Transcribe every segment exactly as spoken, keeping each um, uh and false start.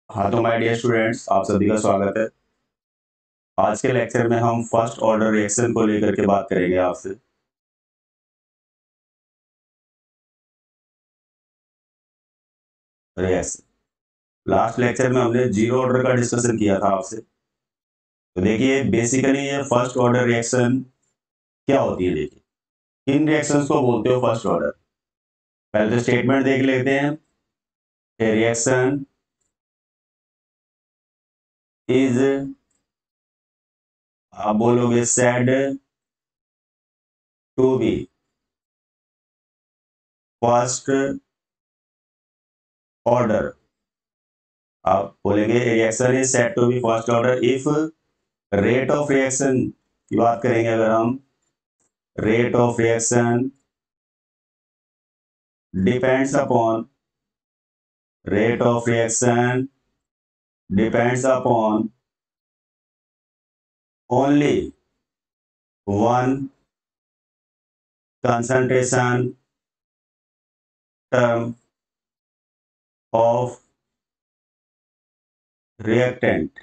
हाँ तो my dear students, आप सभी का स्वागत है। आज के लेक्चर में हम फर्स्ट ऑर्डर रिएक्शन को लेकर के बात करेंगे आपसे। रिएक्शन लास्ट लेक्चर में हमने जीरो ऑर्डर का डिस्कशन किया था आपसे। तो देखिए बेसिकली ये फर्स्ट ऑर्डर रिएक्शन क्या होती है। देखिए किन रिएक्शंस को बोलते हो फर्स्ट ऑर्डर। पहले तो स्टेटमेंट देख लेते हैं। ए रिएक्शन इज, आप बोलोगे said to be first order. आप बोलेंगे reaction is said to be first order if rate of reaction की बात करेंगे। अगर हम rate of reaction depends upon rate of reaction depends upon only one concentration term of reactant,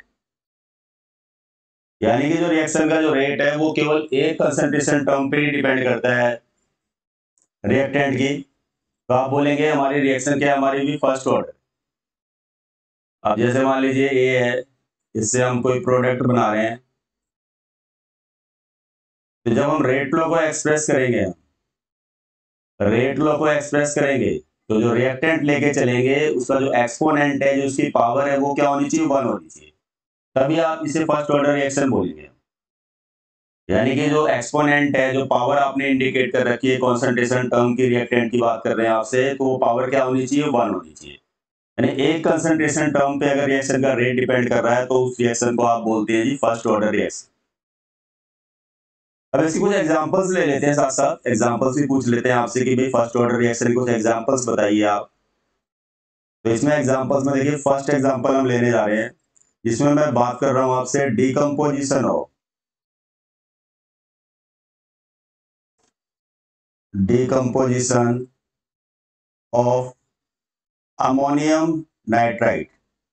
यानी कि जो रिएक्शन का जो रेट है वो केवल एक कंसंट्रेशन टर्म पे ही डिपेंड करता है रिएक्टेंट की। तो आप बोलेंगे हमारी रिएक्शन क्या है, हमारी भी फर्स्ट ऑर्डर। अब जैसे मान लीजिए ए है, इससे हम कोई प्रोडक्ट बना रहे हैं, तो जब हम रेट लॉ को एक्सप्रेस करेंगे रेट लॉ को एक्सप्रेस करेंगे तो जो रिएक्टेंट लेके चलेंगे उसका जो एक्सपोनेंट है, जो उसकी पावर है, वो क्या होनी चाहिए, वन होनी चाहिए। तभी आप इसे फर्स्ट ऑर्डर रिएक्शन बोलेंगे। यानी कि जो एक्सपोनेंट है, जो पावर आपने इंडिकेट कर रखी है कंसंट्रेशन टर्म की, रिएक्टेंट की बात कर रहे हैं आपसे, तो वो पावर क्या होनी चाहिए, वन होनी चाहिए। यानी एक कंसंट्रेशन टर्म पे अगर रिएक्शन का रेट डिपेंड कर रहा है तो उस रिएक्शन को आप बोलते हैं जी फर्स्ट ऑर्डर रिएक्शन। अब इसकी कुछ एग्जांपल्स ले लेते हैं, साथ साथ एग्जांपल्स भी पूछ लेते हैं आपसे कि भाई फर्स्ट ऑर्डर रिएक्शन के कुछ एग्जांपल्स बताइए आप। तो इसमें एग्जांपल्स में देखिए फर्स्ट एग्जांपल हम लेने जा रहे हैं, जिसमें मैं बात कर रहा हूं आपसे decomposition of decomposition of ammonium nitrite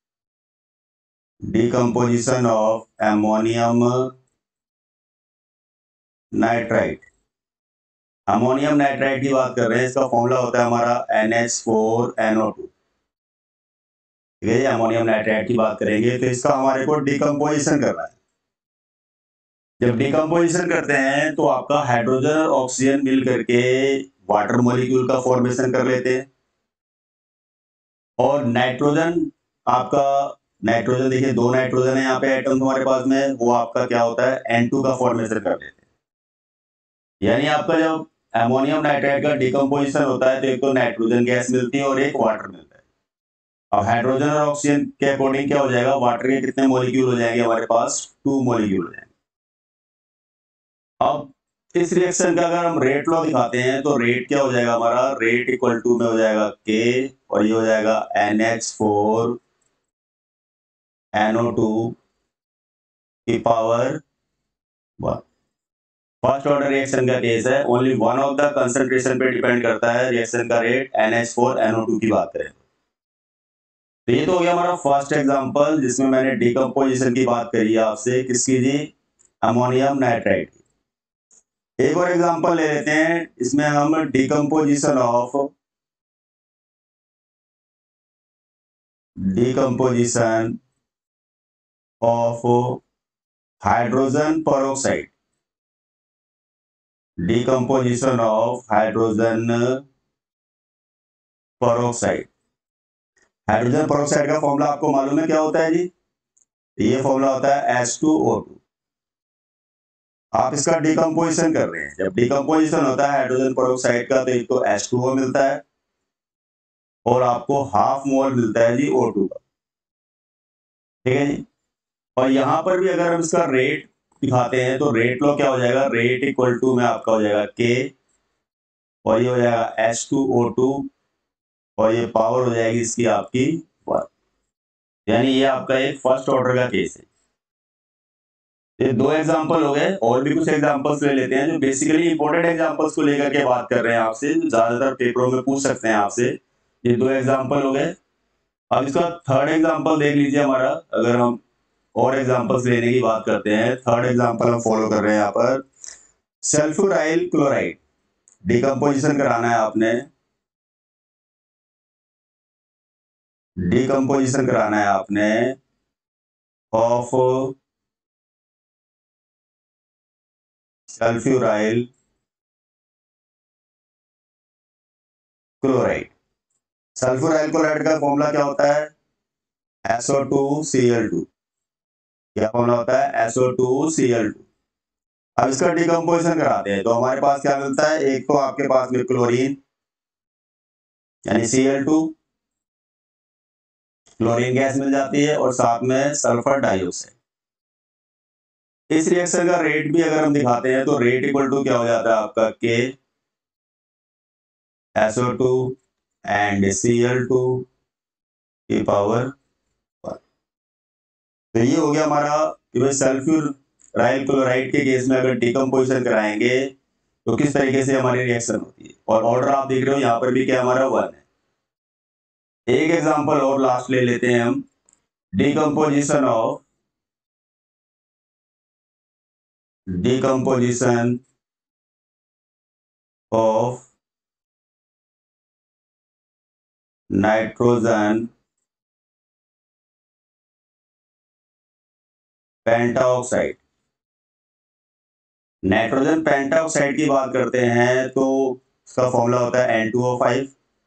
decomposition of ammonium nitrite ammonium nitrite की बात कर रहे हैं। इसका फॉर्मूला होता है हमारा N H four N O two. ठीक है, अमोनियम नाइट्राइट की बात करेंगे तो इसका हमारे को डीकंपोजिशन करना है। जब डीकंपोजिशन करते हैं तो आपका हाइड्रोजन और ऑक्सीजन मिल करके वाटर मॉलिक्यूल का फॉर्मेशन कर लेते हैं, और नाइट्रोजन आपका नाइट्रोजन देखिए दो नाइट्रोजन है यहाँ पे एटम हमारे पास में, वो आपका क्या होता है एन टू का फॉर्मेशन कर लेते हैं। यानी आपका जब अमोनियम नाइट्राइट का डिकम्पोजिशन होता है तो एक तो नाइट्रोजन गैस मिलती है और एक वाटर मिलता है। अब हाइड्रोजन और ऑक्सीजन के अकॉर्डिंग क्या हो जाएगा, वाटर के कितने मॉलिक्यूल हो जाएंगे हमारे पास, टू मॉलिक्यूल हो जाएंगे। अब इस रिएक्शन का अगर हम रेट लॉ दिखाते हैं तो रेट क्या हो जाएगा हमारा, रेट इक्वल टू में हो जाएगा के, और ये हो जाएगा N H four N O two की power one. First order reaction का केस है, only one of the concentration पे डिपेंड करता है रिएक्शन का rate, N H four N O two की बात करें तो ये तो हो गया हमारा फर्स्ट एग्जांपल, जिसमें मैंने डिकम्पोजिशन की बात करी है आपसे, किसकी जी, अमोनियम नाइट्राइट की। एक और एग्जांपल ले लेते हैं, इसमें हम decomposition of decomposition of hydrogen peroxide decomposition of hydrogen peroxide hydrogen peroxide का फॉर्मूला आपको मालूम है क्या होता है जी, ये फॉर्मूला होता है एच टू ओ टू। आप इसका डिकम्पोजिशन कर रहे हैं, जब डिकम्पोजिशन होता है हाइड्रोजन पेरोक्साइड का तो एक तो एच टू ओ मिलता है और आपको हाफ मोल मिलता है जी ओ टू का। ठीक है जी, और यहां पर भी अगर हम इसका रेट दिखाते हैं तो रेट लो क्या हो जाएगा, रेट इक्वल टू में आपका हो जाएगा के, और ये हो जाएगा एच टू ओ टू, और ये पावर हो जाएगी इसकी आपकी वन। यानी ये आपका एक फर्स्ट ऑर्डर का केस है। ये दो एग्जांपल हो गए, और भी कुछ एग्जांपल्स ले लेते हैं जो बेसिकली इंपॉर्टेंट एग्जांपल्स को लेकर के बात कर रहे हैं आपसे, ज्यादातर पेपरों में पूछ सकते हैं आपसे। ये दो एग्जांपल हो गए, अब इसका थर्ड एग्जांपल देख लीजिए हमारा, अगर हम और एग्जांपल्स लेने की बात करते हैं, थर्ड एग्जांपल हम फॉलो कर रहे हैं यहाँ पर, सल्फ्यूराइल क्लोराइड डिकम्पोजिशन कराना है आपने, डिकम्पोजिशन कराना है आपने of sulphuryl chloride. Sulphuryl chloride का फॉर्मूला क्या होता है? S O two C L two. क्या फॉर्मूला होता है? S O two C L two. अब इसका डिकम्पोजिशन कराते हैं तो हमारे पास क्या मिलता है? एक तो आपके पास में क्लोरीन यानी C L two, chlorine gas मिल जाती है, और साथ में सल्फर डाइऑक्साइड। इस रिएक्शन का रेट भी अगर हम दिखाते हैं तो रेट इक्वल टू क्या हो जाता है आपका? K S O two and C L two की पावर वन। तो ये हो गया हमारा कि भाई सल्फ्यूराइल क्लोराइड के केस में अगर डिकम्पोजिशन कराएंगे तो किस तरीके से हमारी रिएक्शन होती है। और ऑर्डर आप देख रहे हो यहाँ पर भी क्या हमारा वन है। एक एग्जांपल और लास्ट ले लेते हैं हम, decomposition of decomposition of nitrogen pentoxide. Nitrogen pentoxide की बात करते हैं तो इसका फॉर्मूला होता है एन टू ओ फाइव।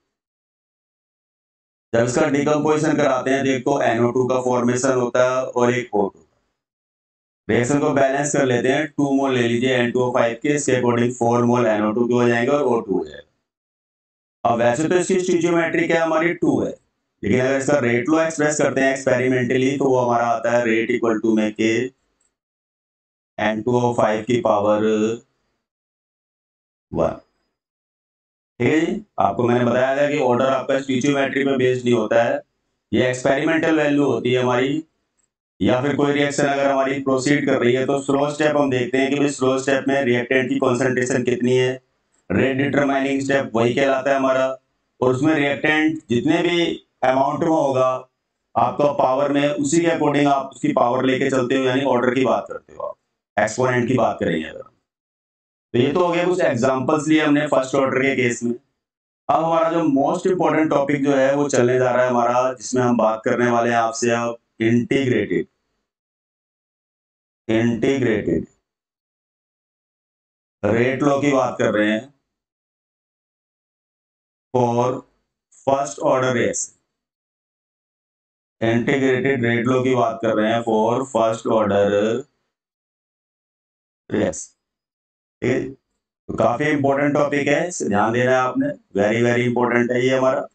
जब इसका डिकम्पोजिशन कराते हैं तो एक तो एन ओ टू का फॉर्मेशन होता है और एक ओ टू। रिएक्शन को बैलेंस कर लेते हैं, टू मोल ले लीजिए एन टू ओ फाइव के, इसके according four mole N O two के हो जाएंगे और ओ टू हो जाएगा। अब वैसे तो इसकी स्टिचियोमेट्री क्या हमारी टू है, लेकिन अगर इसका रेट लो एक्सप्रेस करते हैं एक्सपेरिमेंटली तो वो हमारा आता है रेट इक्वल टू में K N two O five की पावर वन। ठीक है जी, आपको मैंने बताया था कि ऑर्डर आपका स्टिचियोमेट्री पे बेस्ड नहीं होता है, ये एक्सपेरिमेंटल वैल्यू होती है हमारी। या फिर कोई रिएक्शन अगर हमारी प्रोसीड कर रही है तो स्लो स्टेप हम देखते हैं कि भाई स्लो स्टेप में रिएक्टेंट की कॉन्सेंट्रेशन कितनी है, रेट डिटरमाइनिंग स्टेप वही कहलाता है हमारा। और उसमें रिएक्टेंट जितने भी अमाउंट में होगा आपका पावर में, उसी के अकॉर्डिंग आप उसकी पावर लेके चलते हो, यानी ऑर्डर की बात करते हो, आप एक्सपोनेंट की बात करेंगे अगर। तो ये तो हो गया कुछ एग्जांपल्स लिए हमने फर्स्ट ऑर्डर के केस में। अब हमारा जो मोस्ट इंपॉर्टेंट टॉपिक जो है वो चलने जा रहा है हमारा, जिसमें हम बात करने वाले हैं आपसे अब इंटीग्रेटेड इंटीग्रेटेड रेट लॉ की बात कर रहे हैं for first order reaction. Integrated rate law की बात कर रहे हैं फॉर फर्स्ट ऑर्डर रिएक्शन। ठीक है, तो काफी इंपॉर्टेंट टॉपिक है, ध्यान देना है आपने, वेरी वेरी इंपॉर्टेंट है ये हमारा।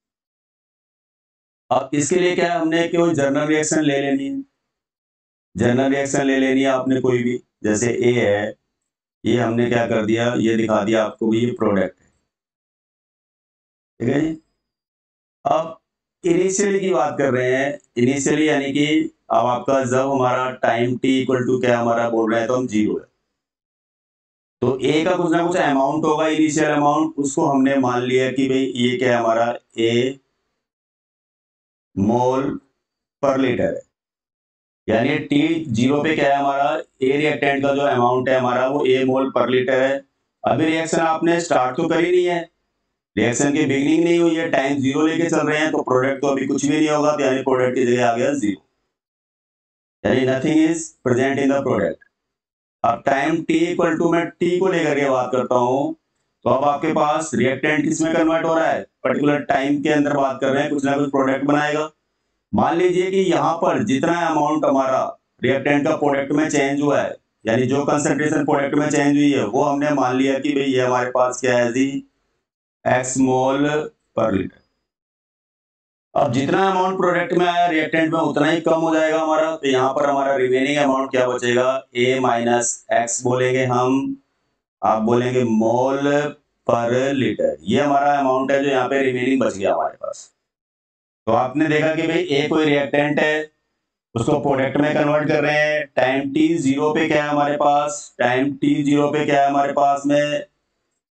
अब इसके लिए क्या है, हमने कोई जर्नल रिएक्शन ले लेनी है, जर्नल रिएक्शन ले लेनी है आपने कोई भी, जैसे ए है, ये हमने क्या कर दिया, ये दिखा दिया आपको भी ये प्रोडक्ट है। ठीक है जी, अब इनिशियली की बात कर रहे हैं, इनिशियली यानी कि अब आपका जब हमारा टाइम टी इक्वल टू क्या हमारा बोल रहे हैं तो हम जीरो है, तो ए का कुछ ना कुछ अमाउंट होगा, इनिशियल अमाउंट, उसको हमने मान लिया कि भाई ये क्या है हमारा ए मोल पर लीटर है, यानी टी जीरो पे क्या है हमारा ए रिएक्टेंट का जो अमाउंट है हमारा वो ए मोल पर लीटर है। अभी रिएक्शन आपने स्टार्ट तो करी नहीं है, रिएक्शन की बिगनिंग नहीं हुई है, टाइम जीरो लेके चल रहे हैं, तो प्रोडक्ट तो अभी कुछ भी नहीं होगा, तो यानी प्रोडक्ट की जगह आ गया जीरो, यानी nothing is present in the product. अब टाइम टी इक्वल टू मैं टी को लेकर के बात करता हूं, तो अब आपके पास रिएक्टेंट किसमें कन्वर्ट हो रहा है, पर्टिकुलर टाइम के अंदर बात कर रहे हैं, कुछ ना कुछ प्रोडक्ट बनाएगा। मान लीजिए कि यहाँ पर जितना अमाउंट हमारा रिएक्टेंट का प्रोडक्ट में चेंज हुआ है, यानी जो कंसंट्रेशन प्रोडक्ट में चेंज हुई है वो हमने मान लिया कि भाई ये हमारे पास क्या है जी एक्स मोल पर लीटर। अब जितना अमाउंट प्रोडक्ट में आया रिएक्टेंट में उतना ही कम हो जाएगा हमारा, तो यहाँ पर हमारा रिमेनिंग अमाउंट क्या बचेगा, ए माइनस एक्स बोलेंगे हम, आप बोलेंगे मोल पर लीटर, ये हमारा अमाउंट है जो यहाँ पे रिमेनिंग बच गया हमारे पास। तो आपने देखा कि भाई ए कोई रिएक्टेंट है, उसको प्रोडक्ट में कन्वर्ट कर रहे हैं, टाइम टी जीरो पे क्या है हमारे पास, टाइम टी जीरो पे क्या है हमारे पास में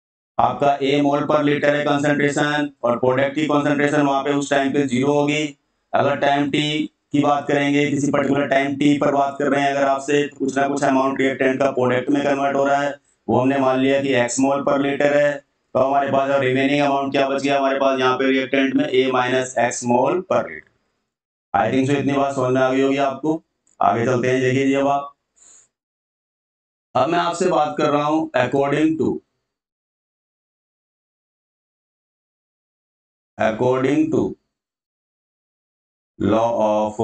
आपका ए मोल पर लीटर है कंसंट्रेशन, और प्रोडक्ट की कंसंट्रेशन वहां पे उस टाइम पे जीरो होगी, अगर टाइम टी की बात करेंगे, किसी पर्टिकुलर टाइम टी पर बात कर रहे हैं अगर आपसे, तो कुछ ना कुछ अमाउंट रिएक्टेंट का प्रोडक्ट में कन्वर्ट हो रहा है, वो हमने मान लिया कि एक्स मोल पर लीटर है, तो हमारे पास अब रिमेनिंग अमाउंट क्या बच गया हमारे पास यहाँ पे रिएक्टेंट में, ए माइनस एक्स मोल पर लीटर। आई थिंक सो इतनी बात समझ में आ गई होगी आपको। आगे चलते हैं, देखिए अब आप, अब मैं आपसे बात कर रहा हूं according to according to law of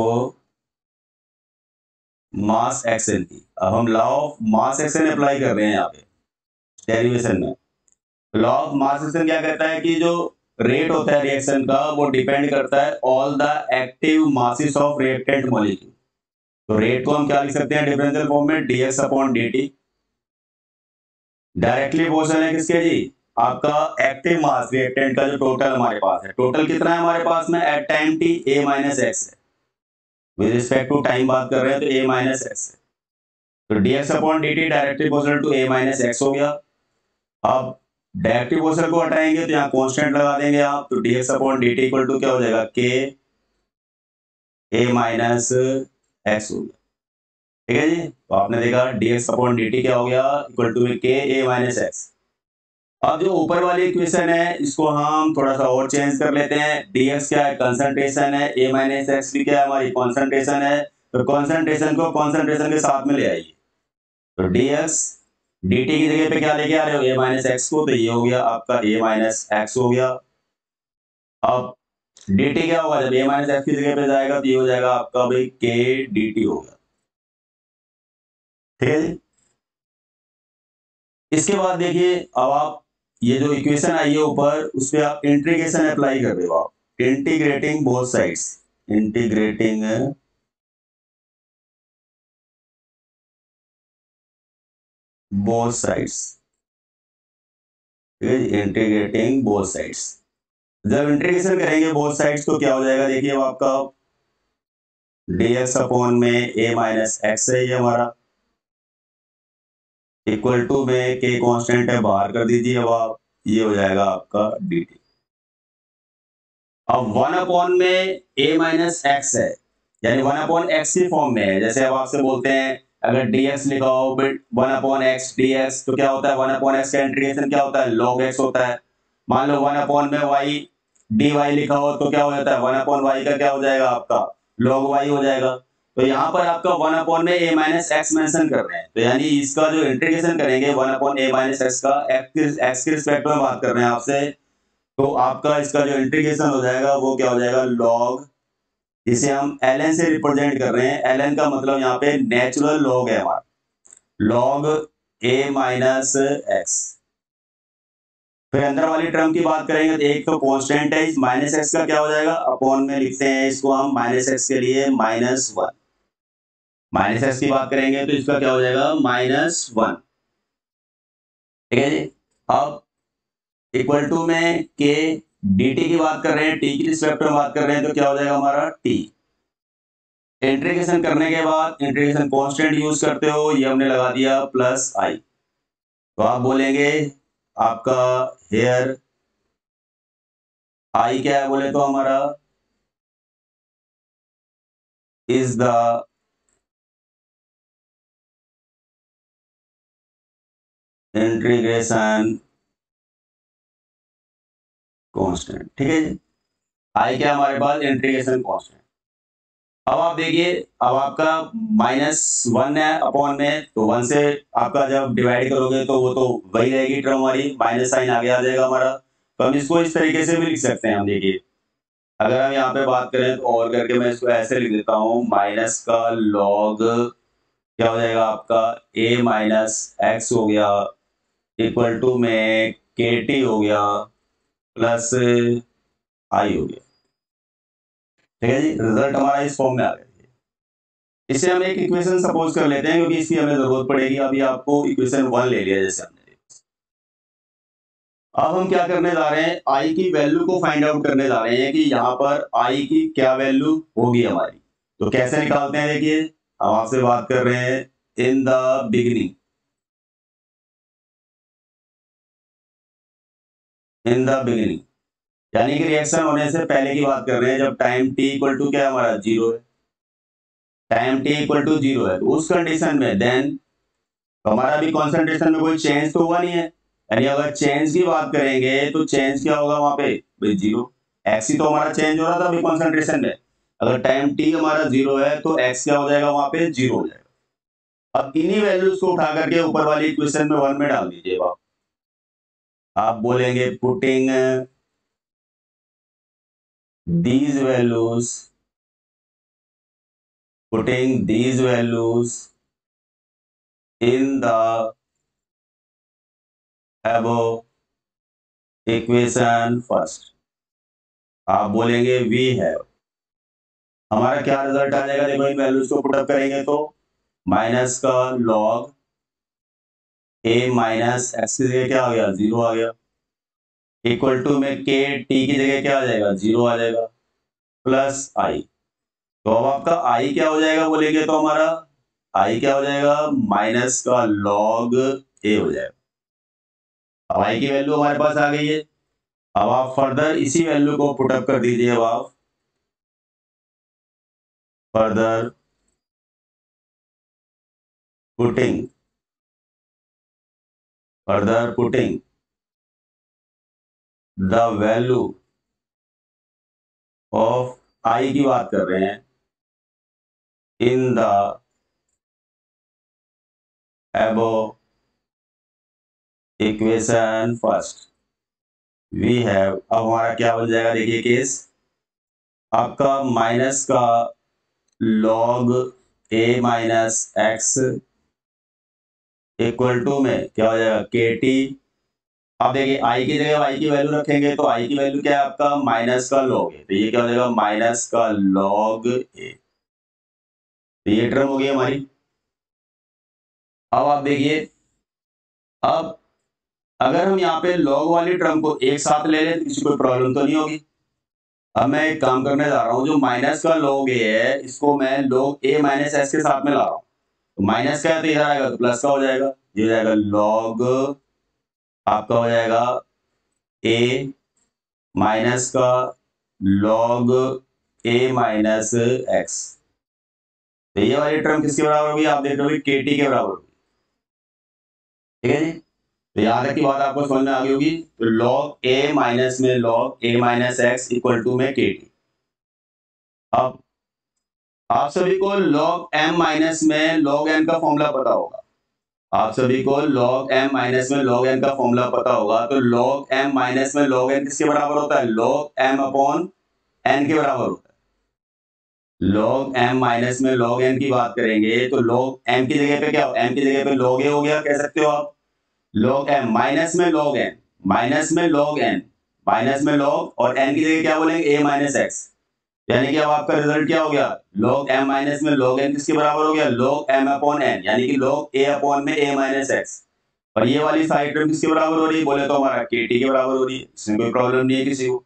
mass action की। अब हम law of mass action apply कर रहे हैं यहाँ पे डेरिवेशन में। लॉ ऑफ मास एक्शन क्या कहता है कि जो रेट होता है रिएक्शन का वो डिपेंड करता है all the active masses of reactant molecule. तो रेट को हम क्या लिख सकते हैं डिफरेंशियल फॉर्म में, dx upon dt। Directly proportional है किसके जी, आपका एक्टिव मास रिएक्टेंट का जो टोटल हमारे पास है। टोटल कितना है हमारे पास में at time T, a minus X है। विद रिस्पेक्ट टू टाइम बात कर रहे हैं तो a माइनस एक्स है, तो dx upon dt directly proportional to a minus X हो गया। अब डायरेक्टिव प्रोपोर्शनल को हटाएंगे तो यहाँ कांस्टेंट लगा देंगे आप, तो dx upon dt equal to क्या हो जाएगा, k a माइनस एक्स हो गया। ठीक है जी, तो आपने देखा dx अपॉन dt क्या हो गया, इक्वल टू में k a माइनस एक्स। अब जो ऊपर वाली इक्वेशन है इसको हम थोड़ा सा और चेंज कर लेते हैं। dx क्या है, कंसंट्रेशन है, a माइनस एक्स भी क्या है हमारी कॉन्सेंट्रेशन है, तो कॉन्सेंट्रेशन को कॉन्सेंट्रेशन के साथ में ले आइए, तो dx dt की जगह पे क्या लेके आ रहे हो, a माइनस एक्स को, तो ये हो गया आपका a माइनस एक्स हो गया। अब dt क्या होगा, जब a माइनस एक्स की जगह पे जाएगा तो ये हो जाएगा आपका भाई k dt हो गया। ठीक है जी, इसके बाद देखिए अब आप ये जो इक्वेशन आई है ऊपर उस पर आप इंटीग्रेशन अप्लाई कर रहे हो, आप integrating both sides, integrating both sides, integrating both sides. जब इंटीग्रेशन करेंगे बोथ साइड्स तो क्या हो जाएगा, देखिए अब आपका dx अपॉन में a माइनस एक्स है ये हमारा, इक्वल टू में k कांस्टेंट है बाहर कर दीजिए अब आप, ये हो जाएगा आपका dt। अब वन अपॉन में a माइनस एक्स है, यानी वन अपॉन एक्स की फॉर्म में है। जैसे अब आपसे बोलते हैं अगर dx लिखा हो फिर वन अपॉन एक्स dx, तो क्या होता है वन अपॉन एक्स का इंटीग्रेशन क्या होता है, log x होता है। मान लो वन अपॉन में y dy लिखा हो तो क्या हो जाता है, वन अपॉन y का क्या हो जाएगा आपका log y हो जाएगा। तो यहाँ पर आपका वन अपॉन में a माइनस एक्स मेंशन कर रहे हैं, तो यानी इसका जो इंटीग्रेशन करेंगे one upon a minus x का एक्स के रिस्पेक्ट में बात कर रहे हैं आपसे, तो आपका इसका जो इंटीग्रेशन हो जाएगा वो क्या हो जाएगा, log, इसे हम ln से रिप्रेजेंट कर रहे हैं। ln का मतलब यहाँ पे नेचुरल लॉग है हमारा, log a माइनस एक्स। फिर अंदर वाली टर्म की बात करेंगे तो एक तो कांस्टेंट है, इस माइनस एक्स का क्या हो जाएगा, अपॉन में लिखते हैं इसको हम माइनस एक्स के लिए माइनस वन। माइनस एक्स की बात करेंगे तो इसका क्या हो जाएगा, माइनस वन। ठीक है जी, अब इक्वल टू में के dt की बात कर रहे हैं, t की रिस्पेक्ट में बात कर रहे हैं, तो क्या हो जाएगा हमारा t। इंटीग्रेशन करने के बाद इंटीग्रेशन कांस्टेंट यूज करते हो, ये हमने लगा दिया प्लस आई, तो आप बोलेंगे आपका हेयर आई क्या है बोले तो हमारा इज द इंटीग्रेशन कांस्टेंट। ठीक है जी, आई क्या हमारे पास इंटीग्रेशन कांस्टेंट। अब आप देखिए अब आपका माइनस वन है अपॉन में, तो वन से आपका जब डिवाइड करोगे तो वो तो वही रहेगी टर्म हमारी, माइनस साइन आगे आ जाएगा हमारा। तो हम इसको इस तरीके से भी लिख सकते हैं। हम देखिए अगर हम यहाँ पे बात करें तो और करके मैं इसको ऐसे लिख देता हूँ, माइनस का लॉग क्या हो जाएगा आपका a माइनस एक्स हो गया, इक्वल टू में के टी हो गया प्लस आई हो गया। ठीक है जी, रिजल्ट हमारा इस फॉर्म में आ गया। इसे हम एक इक्वेशन सपोज कर लेते हैं क्योंकि इसकी हमें जरूरत पड़ेगी। अभी आपको इक्वेशन वन ले लिया जैसे हमने। अब हम क्या करने जा रहे हैं, आई की वैल्यू को फाइंड आउट करने जा रहे हैं कि यहाँ पर आई की क्या वैल्यू होगी हमारी। तो कैसे निकालते हैं, देखिए हम आपसे बात कर रहे हैं in the beginning, in the beginning यानी कि रिएक्शन होने से पहले की बात कर रहे हैं, जब टाइम टी इक्वल टू क्या हमारा जीरो है, time T equal to zero है, तो उस कंडीशन में देन हमारा भी कॉन्सेंट्रेशन में कोई चेंज तो हुआ नहीं है, यानी अगर चेंज की बात करेंगे तो चेंज क्या होगा वहां पे भाई जीरो, एक्स ही तो हमारा चेंज हो रहा था अभी कॉन्सेंट्रेशन में, अगर टाइम टी हमारा जीरो है तो एक्स क्या हो जाएगा वहां पे जीरो हो जाएगा। अब इन्हीं वैल्यूज को उठा करके ऊपर वाली इक्वेशन में वन में डाल दीजिए आप आप बोलेंगे putting these values putting these values in the above equation first, आप बोलेंगे we have, हमारा क्या रिजल्ट आ जाएगा, देखो इन वैल्यूज को पुटअप करेंगे तो माइनस का लॉग a माइनस एक्स की जगह क्या आ गया जीरो आ गया, इक्वल टू में के टी की जगह क्या आ जाएगा जीरो आ जाएगा, प्लस आई, तो अब आपका आई क्या हो जाएगा बोलेंगे तो हमारा आई क्या हो जाएगा माइनस का लॉग ए हो जाएगा। अब आई की वैल्यू हमारे पास आ गई है, अब आप फर्दर इसी वैल्यू को पुटअप कर दीजिए, अब आप further putting further putting the value of i की बात कर रहे हैं in the above equation first we have, अब हमारा क्या बन जाएगा देखिए केस, आपका माइनस का log a minus x equal to में क्या हो जाएगा के टी, अब देखिए आई की जगह y की वैल्यू रखेंगे तो आई की वैल्यू क्या है आपका माइनस का लॉग है, तो ये क्या हो जाएगा माइनस का लॉग ए, तो ये टर्म हो गई हमारी। अब आप देखिए, अब अगर हम यहाँ पे लॉग वाली टर्म को एक साथ ले लें तो किसी कोई प्रॉब्लम तो नहीं होगी। अब मैं एक काम करने जा रहा हूँ, जो माइनस का लॉग ए है इसको मैं लॉग ए माइनस एस के साथ में ला रहा हूँ, तो माइनस का है तो इधर आएगा तो प्लस का हो जाएगा, ये हो जाएगा लॉग आपका हो जाएगा ए माइनस का लॉग ए माइनस एक्स, तो ये वाली टर्म किसके बराबर होगी आप देख रहे हो के टी के बराबर होगी, ठीक है जी। तो यहाँ तक की बात आपको समझ में आ गई होगी, तो लॉग ए माइनस में log a minus x equal to में के टी। अब आप सभी को लॉग एम माइनस में लॉग एन का फॉर्मूला पता होगा, आप सभी को लॉग एम माइनस में लॉग एन का फॉर्मूला पता होगा, तो लॉग एम माइनस में लॉग एन किसके बराबर होता है लॉग एम अपॉन एन के बराबर होता है। लॉग एम माइनस में लॉग एन की बात करेंगे तो लॉग एम की जगह पे क्या हो, एम की जगह पे लॉग ए हो गया कह सकते हो आप, लॉग एम माइनस में लॉग एन माइनस में लॉग एन माइनस में लॉग और एन की जगह क्या बोलेंगे ए माइनस एक्स, यानी कि अब आपका रिजल्ट क्या हो गया लॉग एम माइनस में लॉग एन किसके बराबर हो गया लॉग एम अपॉन एन, यानी कि लॉग ए अपॉन में ए माइनस एक्स, और ये वाली साइड टर्म किसके बराबर हो रही है बोले तो हमारा के टी के बराबर हो रही है, इसमें कोई प्रॉब्लम नहीं है किसी को।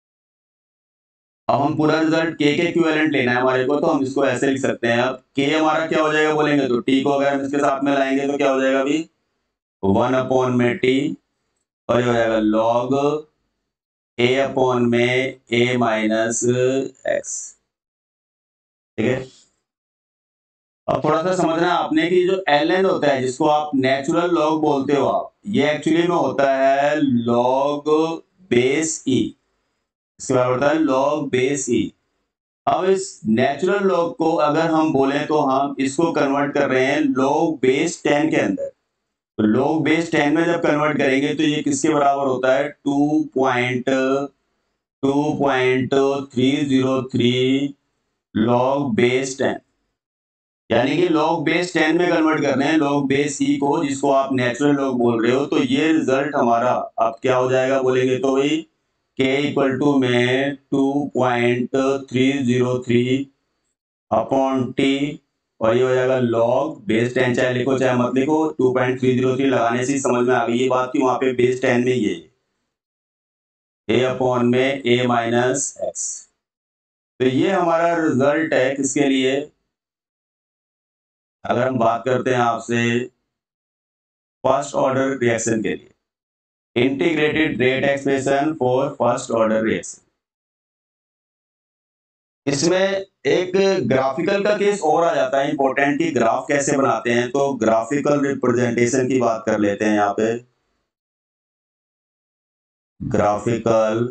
अब हम पूरा रिजल्ट के के इक्विवेलेंट लेना है हमारे को, तो हम इसको ऐसे लिख सकते हैं, अब के हमारा क्या हो जाएगा बोलेंगे तो टी को अगर हम इसके साथ में लाएंगे तो क्या हो जाएगा अभी वन अपॉन में टी, और ये हो जाएगा लॉग ए अपॉन में ए माइनस एक्स, ठीक है। अब थोड़ा सा समझना है आपने कि जो एल एन होता है जिसको आप नेचुरल लॉग बोलते हो आप, ये एक्चुअली में होता है लॉग बेस ई, इसके बराबर होता है लॉग बेस ई। अब इस नेचुरल लॉग को अगर हम बोलें तो हम इसको कन्वर्ट कर रहे हैं लॉग बेस टेन के अंदर, तो लॉग बेस टेन में जब कन्वर्ट करेंगे तो ये किसके बराबर होता है two point two point three zero three log base ten, यानी कि लॉग बेस टेन में कन्वर्ट कर रहे हैं लॉग बेस सी को जिसको आप नेचुरल लॉग बोल रहे हो, तो ये रिजल्ट हमारा अब क्या हो जाएगा बोलेंगे तो वही के इक्वल टू में two point three zero three upon t, और ये हो जाएगा लॉग बेस टेन, चाहे लिखो चाहे मत लिखो, two point three zero three लगाने से ही समझ में आ गई ये बात कि वहां पे बेस टेन में ये ए अपॉन में ए माइनस एक्स, तो ये हमारा रिजल्ट है किसके लिए, अगर हम बात करते हैं आपसे फर्स्ट ऑर्डर रिएक्शन के लिए, integrated rate expression for first order reaction. इसमें एक ग्राफिकल का केस और आ जाता है इंपॉर्टेंट कि ग्राफ कैसे बनाते हैं, तो ग्राफिकल रिप्रेजेंटेशन की बात कर लेते हैं यहाँ पे। ग्राफिकल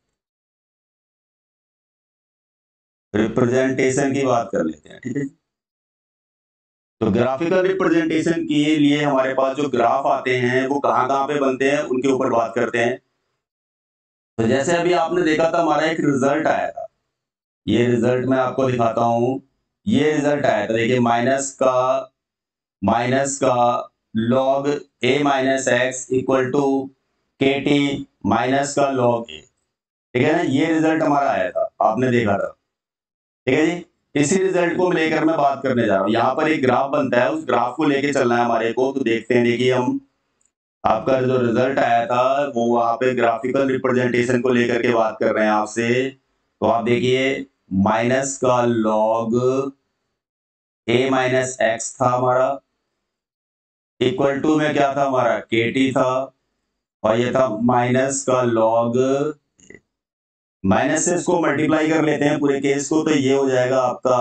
रिप्रेजेंटेशन की बात कर लेते हैं, ठीक है। तो ग्राफिकल रिप्रेजेंटेशन के लिए हमारे पास जो ग्राफ आते हैं वो कहाँ कहाँ पे बनते हैं उनके ऊपर बात करते हैं। तो जैसे अभी आपने देखा था हमारा एक रिजल्ट आया था, ये रिजल्ट मैं आपको दिखाता हूं। ये रिजल्ट आया था, देखिए माइनस का माइनस का log a minus x equal to k t minus का लॉग ए, ठीक है ना। ये रिजल्ट हमारा आया था, आपने देखा था, ठीक है जी। इसी रिजल्ट को लेकर मैं बात करने जा रहा हूँ। यहाँ पर एक ग्राफ बनता है, उस ग्राफ को लेके चलना है हमारे को। तो देखते हैं, देखिए हम आपका जो रिजल्ट आया था वो वहां पे ग्राफिकल रिप्रेजेंटेशन को लेकर के बात कर रहे हैं आपसे। तो आप देखिए माइनस का लॉग ए माइनस एक्स था हमारा, इक्वल टू में क्या था हमारा के टी था, और ये था माइनस का लॉग, माइनस से इसको मल्टीप्लाई कर लेते हैं पूरे केस को, तो ये हो जाएगा आपका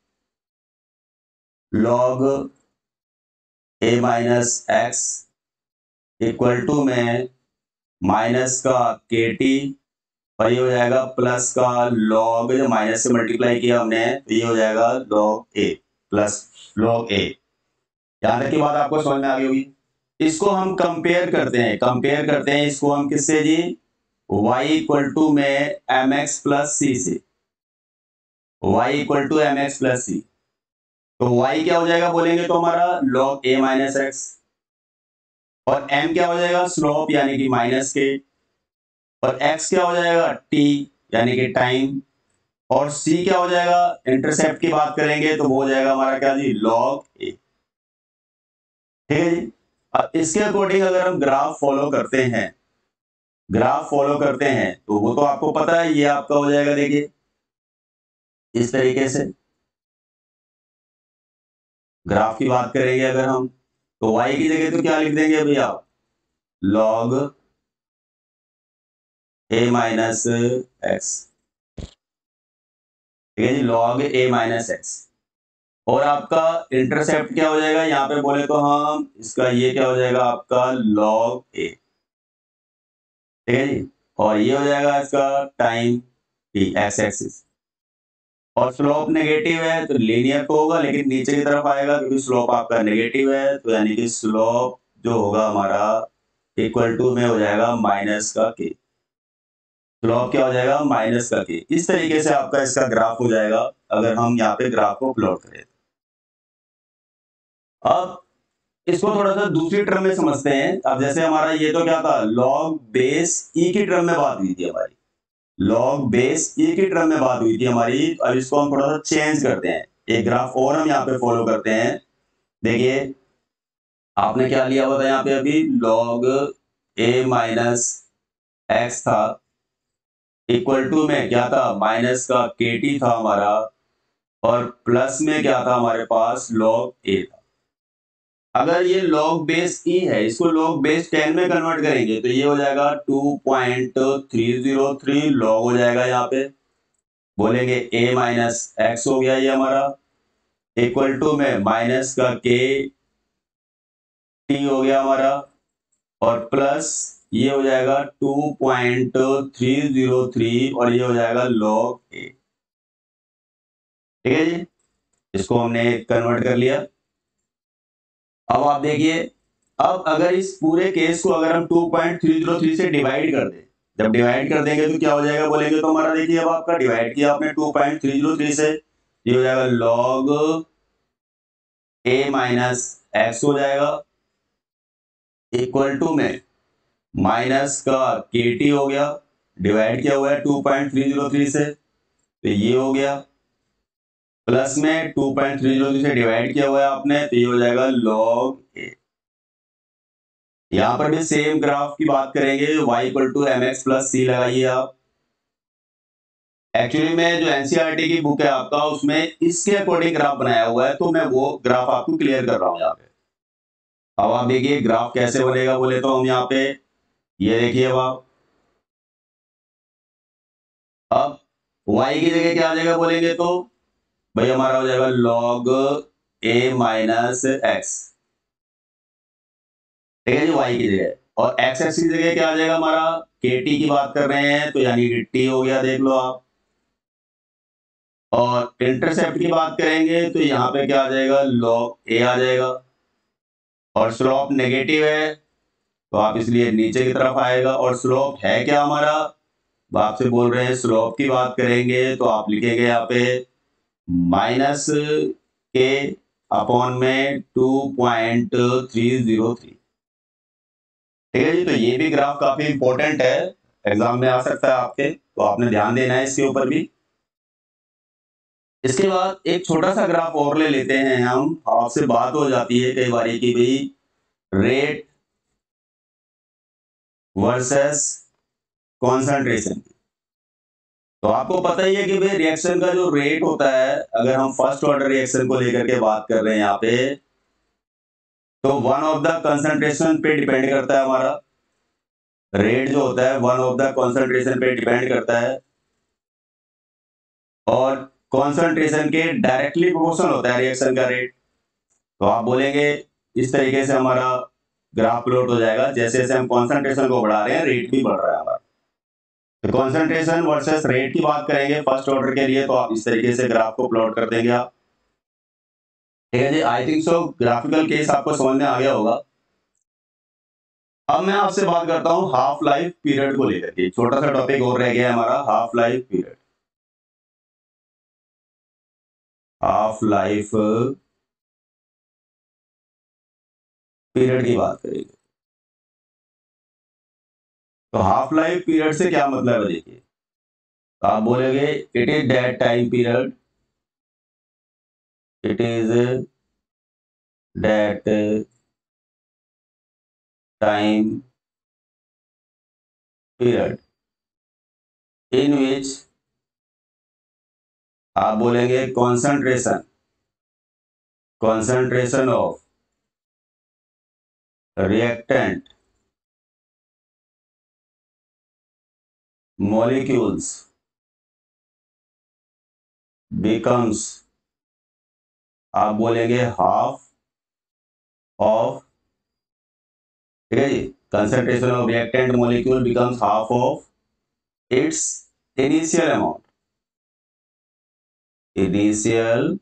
log a minus x equal to में माइनस का के टी, और ये हो जाएगा प्लस का लॉग, जो माइनस से मल्टीप्लाई किया हमने तो ये हो जाएगा log a plus log a. यहां तक की बात आपको समझ में आ गई होगी। इसको हम कंपेयर करते हैं, कंपेयर करते हैं इसको हम किससे जी, y इक्वल टू में एम एक्स प्लस सी से, y equal to m x plus c. तो y क्या हो जाएगा बोलेंगे तो हमारा log a माइनस एक्स, और m क्या हो जाएगा स्लोप यानी कि माइनस के, और x क्या हो जाएगा t यानी कि टाइम, और c क्या हो जाएगा, इंटरसेप्ट की बात करेंगे तो वो हो जाएगा हमारा क्या जी log a, ठीक है जी। अब इसके अकॉर्डिंग अगर हम ग्राफ फॉलो करते हैं, ग्राफ फॉलो करते हैं तो वो तो आपको पता है, ये आपका हो जाएगा देखिए इस तरीके से। ग्राफ की बात करेंगे अगर हम तो y की जगह तो क्या लिख देंगे भैया, log a माइनस एक्स, ठीक है जी, log a माइनस एक्स। और आपका इंटरसेप्ट क्या हो जाएगा, यहाँ पे बोले तो हम इसका ये क्या हो जाएगा आपका log a, ठीक है जी। और ये हो जाएगा इसका टाइम t एक्स एक्सिस, और स्लोप नेगेटिव है तो लीनियर तो होगा लेकिन नीचे की तरफ आएगा क्योंकि स्लोप आपका नेगेटिव है, तो यानी कि स्लोप जो होगा हमारा इक्वल टू में हो जाएगा माइनस का के, स्लोप क्या हो जाएगा माइनस का के। इस तरीके से आपका इसका ग्राफ हो जाएगा अगर हम यहाँ पे ग्राफ को प्लॉट करें। अब इसको थोड़ा सा दूसरी टर्म में समझते हैं। अब जैसे हमारा ये तो क्या था, लॉग बेस ई की टर्म में बात हुई थी हमारी, लॉग बेस ई की टर्म में बात हुई थी हमारी। अब इसको हम थोड़ा सा चेंज करते हैं, एक ग्राफ और हम यहाँ पे फॉलो करते हैं। देखिए आपने क्या लिया हुआ था यहाँ पे अभी, लॉग ए माइनस एक्स था, इक्वल टू में क्या था माइनस का के टी था हमारा, और प्लस में क्या था हमारे पास लॉग ए था। अगर ये लॉग बेस ई है, इसको लॉग बेस टेन में कन्वर्ट करेंगे तो ये हो जाएगा two point three zero three log हो जाएगा, यहाँ पे बोलेंगे a माइनस एक्स हो गया ये हमारा, इक्वल टू में माइनस का के टी हो गया हमारा, और प्लस ये हो जाएगा two point three zero three, और ये हो जाएगा लॉग ए, ठीक है जी। इसको हमने कन्वर्ट कर लिया। अब आप देखिए, अब अगर इस पूरे केस को अगर हम two point three zero three से डिवाइड कर दें, जब डिवाइड कर देंगे तो क्या हो जाएगा बोलेंगे तो हमारा, देखिए अब आपका डिवाइड किया आपने two point three zero three से, ये हो जाएगा लॉग ए माइनस एक्स हो जाएगा, इक्वल टू में माइनस का के टी हो गया, डिवाइड किया हुआ है two point three zero three से तो ये हो गया, प्लस में two point three zero three से डिवाइड किया हुआ है आपने तो ये हो जाएगा लॉग ए। यहां पर भी सेम ग्राफ की बात करेंगे, y equal to m x plus c लगाइए आप। एक्चुअली में जो एनसीईआरटी की बुक है आपका उसमें इसके अकॉर्डिंग ग्राफ बनाया हुआ है, तो मैं वो ग्राफ आपको क्लियर कर रहा हूं यहाँ पे। अब आप देखिए ग्राफ कैसे बनेगा बोले तो हम यहाँ पे ये देखिए अब अब y की जगह क्या आ जाएगा बोलेंगे तो भाई हमारा हो जाएगा log a माइनस एक्स, ठीक है जी, y की जगह। और x एक्स की जगह क्या आ जाएगा हमारा, kt की बात कर रहे हैं तो यानी कि t हो गया, देख लो आप। और इंटरसेप्ट की बात करेंगे तो यहाँ पे क्या आ जाएगा, log a आ जाएगा। और स्लोप नेगेटिव है तो आप इसलिए नीचे की तरफ आएगा। और स्लोप है क्या हमारा, आपसे बोल रहे हैं स्लोप की बात करेंगे तो आप लिखेंगे यहाँ पे माइनस के अपॉन में two point three zero three, ठीक है जी। तो ये भी ग्राफ काफी इंपॉर्टेंट है, एग्जाम में आ सकता है आपके, तो आपने ध्यान देना है इसके ऊपर भी। इसके बाद एक छोटा सा ग्राफ और ले लेते हैं हम, आपसे बात हो जाती है कई बार की भाई रेट वर्सेस कॉन्सेंट्रेशन। तो आपको पता ही है कि भाई रिएक्शन का जो रेट होता है, अगर हम फर्स्ट ऑर्डर रिएक्शन को लेकर के बात कर रहे हैं यहाँ पे, तो वन ऑफ द कंसंट्रेशन पे डिपेंड करता है हमारा रेट जो होता है, वन ऑफ द कंसंट्रेशन पे डिपेंड करता है। और कंसंट्रेशन के डायरेक्टली प्रोपोर्शनल होता है रिएक्शन का रेट। तो आप बोलेंगे इस तरीके से हमारा ग्राफ प्लॉट हो जाएगा, जैसे जैसे हम कंसंट्रेशन को बढ़ा रहे हैं रेट भी बढ़ रहा है हमारा। तो कंसंट्रेशन वर्सेस रेट की बात करेंगे फर्स्ट ऑर्डर के लिए, तो आप इस तरीके से ग्राफ को प्लॉट कर देंगे आप, ठीक है जी। I think so graphical case आपको समझ में आ गया होगा। अब मैं आपसे बात करता हूं हाफ लाइफ पीरियड को लेकर के, छोटा सा टॉपिक और रह गया है हमारा, half life period. Half life period की बात करेंगे तो हाफ लाइफ पीरियड से क्या मतलब है देखिए, आप बोलेंगे it is that time period, it is that time period in which, आप बोलेंगे concentration concentration of reactant molecules becomes, आप बोलेंगे हाफ ऑफ, ठीक है जी, concentration of reactant molecule becomes half of its initial amount, initial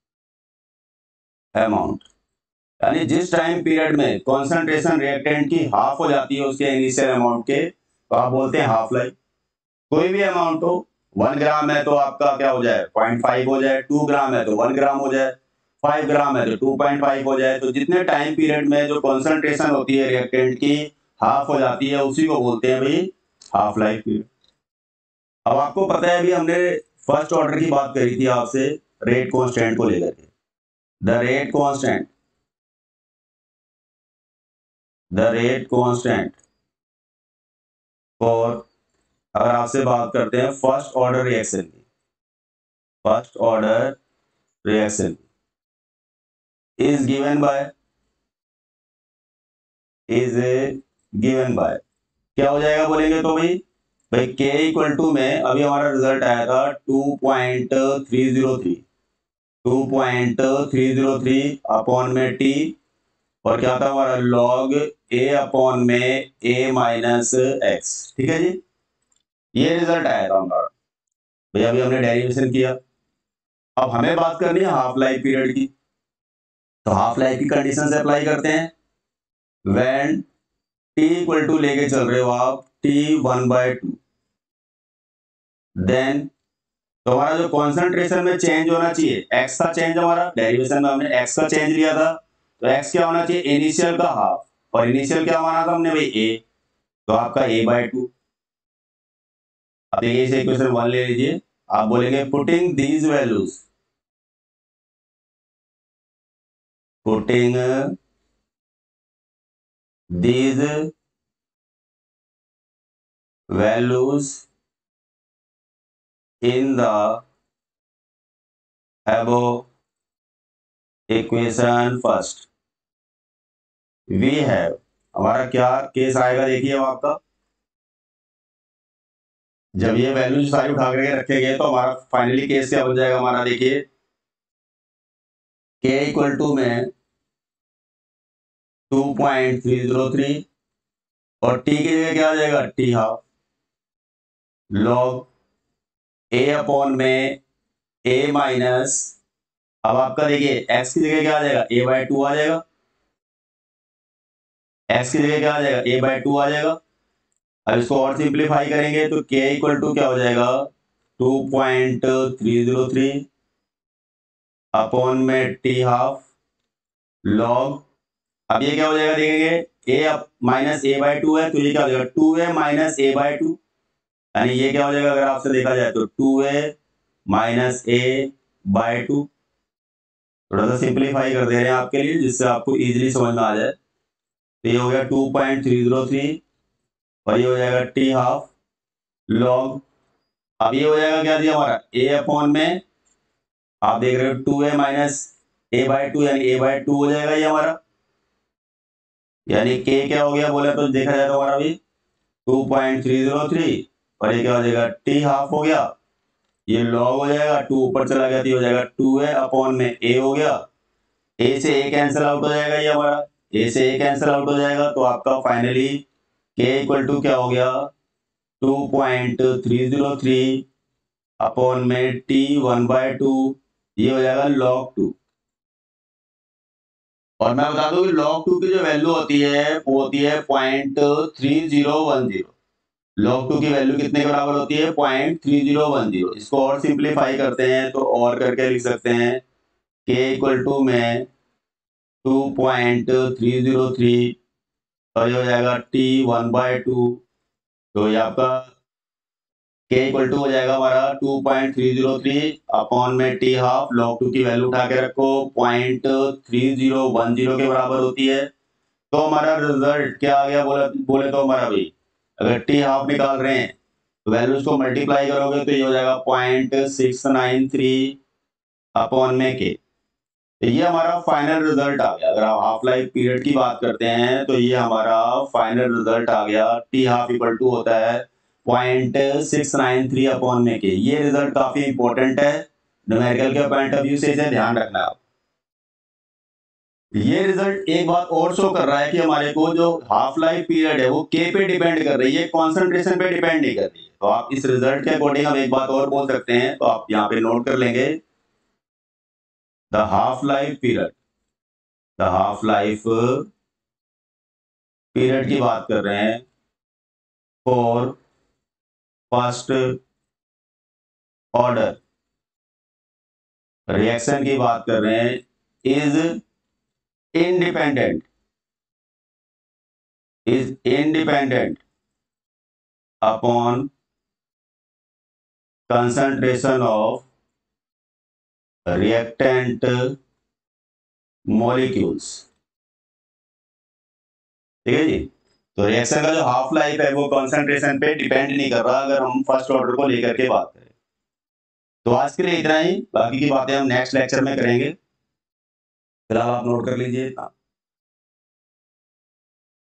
amount. यानी जिस time period में कंसंट्रेशन रिएक्टेंट की हाफ हो जाती है उसके इनिशियल अमाउंट के, तो आप बोलते हैं हाफ लाइफ। कोई भी अमाउंट हो, वन ग्राम है तो आपका क्या हो जाए, पॉइंट फाइव हो जाए, टू ग्राम है तो वन ग्राम हो जाए, फाइव ग्राम है तो टू पॉइंट फाइव हो जाए। तो जितने टाइम पीरियड में जो कॉन्सेंट्रेशन होती है रिएक्टेंट की हाफ हो जाती है, उसी को बोलते हैं भाई हाफ लाइफ पीरियड। अब आपको पता है, अभी हमने फर्स्ट ऑर्डर की बात करी थी आपसे रेट कांस्टेंट को लेकर के, the rate constant the rate constant और अगर आपसे बात करते हैं फर्स्ट ऑर्डर रिएक्शन की, first order reaction is given by is given by क्या हो जाएगा बोलेंगे तो भाई भाई k इक्वल टू में अभी हमारा रिजल्ट आया था two point three zero three two point three zero three upon में t, और क्या था हमारा log a अपॉन में a माइनस एक्स, ठीक है जी। ये रिजल्ट आया था हमारा, भाई अभी हमने डेरिवेशन किया। अब हमें बात करनी है हाफ लाइफ पीरियड की, तो हाफ लाइफ की कंडीशन से अप्लाई करते हैं। व्हेन t इक्वल टू लेके चल रहे हो आप t one by two, then तो हमारा जो कॉन्सेंट्रेशन में चेंज होना चाहिए, x का चेंज, हमारा डेरिवेशन में हमने x का चेंज लिया था, तो x क्या होना चाहिए, इनिशियल का हाफ, और इनिशियल क्या माना था हमने भाई a, तो आपका a बाय टू। अब देखिए इसे इक्वेशन वन ले लीजिए, आप बोलेंगे putting these values putting these values in the above equation first, we have, हमारा क्या केस आएगा देखिए अब आपका, जब ये वैल्यू सारी उठा करके रखेंगे तो हमारा फाइनली केस क्या बन जाएगा हमारा, देखिए के इक्वल टू में two point three zero three और टी की जगह क्या आ जाएगा, t half log a upon में ए माइनस, अब आपका देखिए एक्स की जगह क्या आ जाएगा, ए बाय टू आ जाएगा, एक्स की जगह क्या आ जाएगा, ए बाय टू आ जाएगा। अब इसको और सिंप्लीफाई करेंगे तो के इक्वल टू क्या हो जाएगा, two point three zero three upon में टी हाफ लॉग, अब ये क्या हो जाएगा देखेंगे, a minus a by two है तो ये क्या हो जाएगा, two a minus a by two, यानी ये क्या हो जाएगा अगर आपसे देखा जाए तो two a minus a by two. थोड़ा सा सिंप्लीफाई कर दे रहे हैं आपके लिए जिससे आपको इजीली समझ में आ जाए। तो ये हो गया two point three zero three और ये हो जाएगा टी हाफ लॉग, अब ये हो जाएगा क्या दिया हमारा, ए अपॉन में आप देख रहे हो two a minus a by two, यानी ए बाय टू हो जाएगा ये हमारा, यानी के क्या हो गया बोले तो देखा जाए तो हमारा भी two point three zero three और ये क्या हो जाएगा, टी हाफ हो गया, ये लॉग हो जाएगा, टू ऊपर चला गया तो हो जाएगा टू ए अपॉन में ए हो गया, ए से ए कैंसिल आउट हो जाएगा ये हमारा, ए से ए कैंसिल आउट हो जाएगा तो आपका फाइनली के इक्वल टू क्या हो गया, two point three zero three upon में टी वन बाय टू, ये हो जाएगा लॉग टू। और मैं बता दूं कि लॉग टू की जो वैल्यू होती है वो होती है point three zero one zero, log two की वैल्यू कितने के बराबर होती है, point three zero one zero. इसको और सिंप्लीफाई करते हैं तो और करके लिख सकते हैं के इक्वल टू में two point three zero three और ये हो जाएगा टी वन बाय टू, तो ये आपका के इक्वल टू हो जाएगा हमारा two point three zero three upon में टी हाफ, लॉग टू की वैल्यू उठा के रखो point three zero one zero के बराबर होती है। तो हमारा रिजल्ट क्या आ गया बोले बोले तो हमारा भी अगर टी हाफ निकाल रहे हैं तो वैल्यूज को मल्टीप्लाई करोगे तो ये हो जाएगा point six nine three upon में के, तो ये हमारा फाइनल रिजल्ट आ गया। अगर आप हाफ लाइफ पीरियड की बात करते हैं तो ये हमारा फाइनल रिजल्ट आ गया, टी हाफ इक्वल टू होता है point six nine three upon में के। ये रिजल्ट काफी इंपॉर्टेंट है न्यूमेरिकल के पॉइंट ऑफ व्यू से, इसे ध्यान रखना आप। ये रिजल्ट एक बात और शो कर रहा है कि हमारे को जो हाफ लाइफ पीरियड है वो के पे डिपेंड कर रही है, कॉन्सेंट्रेशन पे डिपेंड नहीं कर रही है। तो आप इस रिजल्ट के अकॉर्डिंग हम एक बात और बोल सकते हैं, तो आप यहाँ पे नोट कर लेंगे, the half life period, the half life period की बात कर रहे हैं फॉर फर्स्ट ऑर्डर रिएक्शन की बात कर रहे हैं, is independent, is independent upon concentration of reactant molecules. ठीक है जी, तो रिएक्शन का जो हाफ लाइफ है वो कंसंट्रेशन पे डिपेंड नहीं कर रहा अगर हम फर्स्ट ऑर्डर को लेकर के बात करें। तो आज के लिए इतना ही, बाकी की बातें हम नेक्स्ट लेक्चर में करेंगे। फिलहाल आप नोट कर लीजिए इतना।